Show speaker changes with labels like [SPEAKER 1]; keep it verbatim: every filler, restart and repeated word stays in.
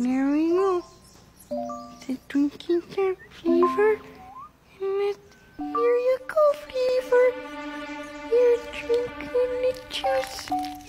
[SPEAKER 1] There we go. The drinking time, Flavor. And it, here you go, Flavor. You're drinking the juice.